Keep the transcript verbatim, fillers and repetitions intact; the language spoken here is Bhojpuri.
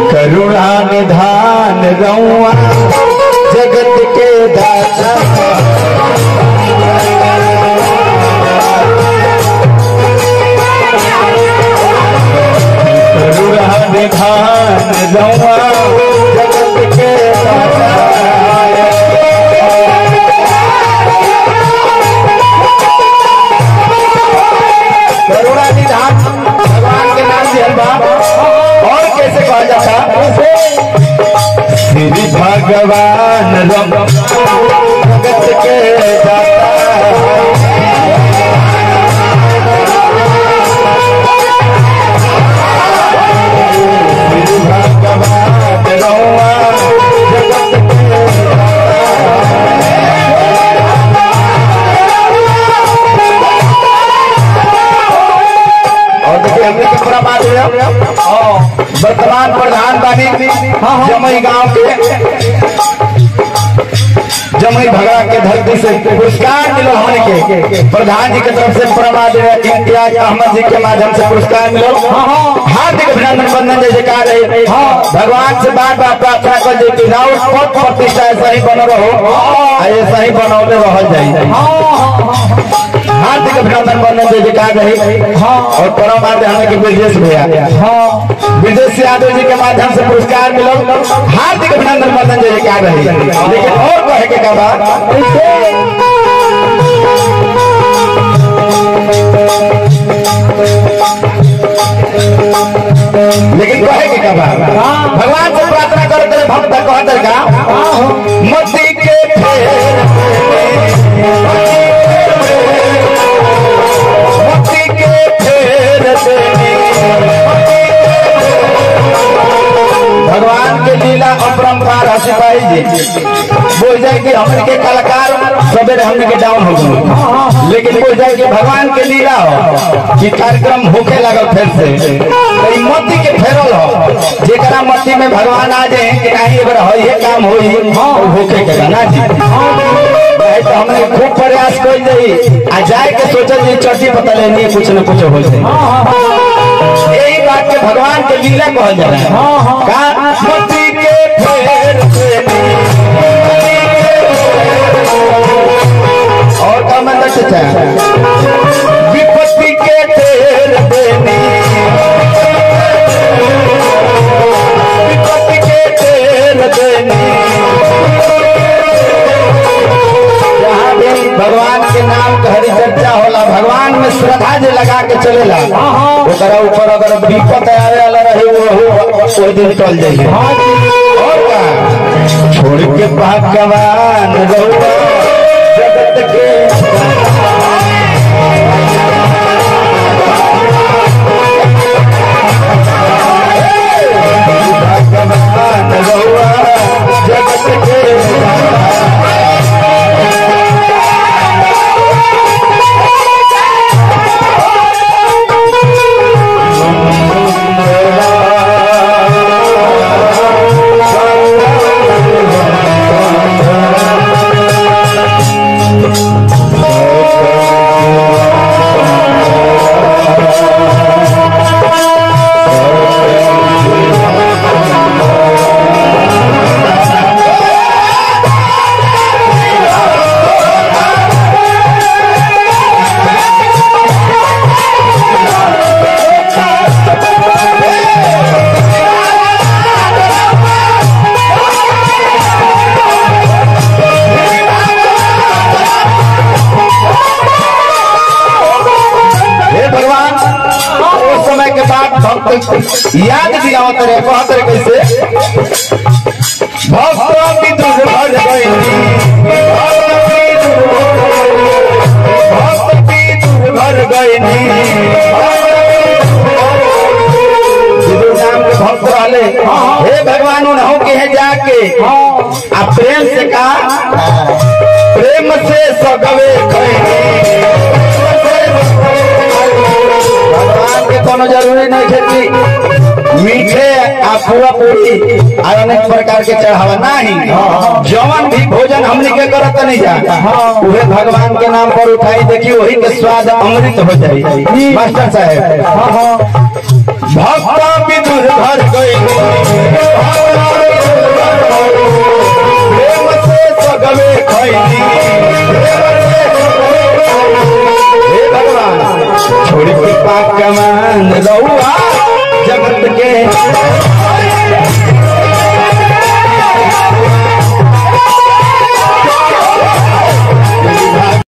करुणा निधान रउआ जगत के दाता करुणा निधान रउआ जगत के दाता करुणा निधान भगवान के नाम से बाप और कैसे कहा जाता श्री भगवान जगत के दाता श्री भगवान रउआ जगत के और देखिए हमने की पूरा बात है वर्तमान प्रधान बानी जमुई गांव के जमुई भगड़ा के धरती से पुरस्कार मिलो होने के प्रधान जी की तरफ से प्रमाद इम्तियाज अहमद जी के माध्यम से पुरस्कार मिलो हार्दिक अभिनंदन बंदन जैसे कहा रहे भगवान से बार बार प्रार्थना कर दे कि राउत पद प्रतिष्ठा ऐसा ही बनो रहो ऐसा ही बनौले रह जाए हार्दिक अभिनंदन बंदन जैसे कहा रहे और परम आदरणीय के ब्रजेश भैया ब्रजेश यादव जी के माध्यम से पुरस्कार मिलो हार्दिक अभिनंदन बंदन जैसे कहा रहे लेकिन और कहे के बात लेकिन कहे के बात भगवान से प्रार्थना करते भक्त कहते का मती के मती के फेर भगवान के लीला अपरंपार सिपाही जी बोल जाए कि हमने के कलाकार सवेरे हमने के डाउन हो गए लेकिन बोल जाए कि भगवान के लीला हो कि कार्यक्रम होके लगा फिर से तो मती के फेरल हो जेकरा मती में भगवान आ जाए कि नहीं बार हो ये काम हो होके के ना जी तो हमने खूब प्रयास कर जाई आ जाए के सोचल जी चर्ची पता लेनी कुछ न कुछ हो जाए यही बात के भगवान के लीला कहल जाला का मती के फेर और का मतलब चाचा विपत्ति के फेर देनी विपत्ति के फेर देनी जहाँ भी भगवान के नाम का हरि चर्चा होला भगवान में श्रद्धा जो लगा के चलेला ओकरा ऊपर अगर विपत आवे वाला रहे वो कोई दिन टल जाइए और का छोड़ के भगवान रउआ जगत के भगवान रउआ जगत के याद दिलावत रहे कहत रहे कैसे भक्त विदुर भर गइनी भक्त विदुर भर गइनी विदुर नाम के भक्त रहले हे भगवान उन्हों के है जाके आ प्रेम से का प्रेम से सगवे गइनी भगवान के कोनो जरूरी नहीं है कि मीठे आ पूरा पूरी अनेक प्रकार के चढ़ावा नहीं जवन भी भोजन हमने के करत नहीं जा उहे भगवान के नाम पर उठाई देखी वही के स्वाद अमृत हो जाए मास्टर साहब भक्त विदुर घर गए पकवान रहुआ जगत के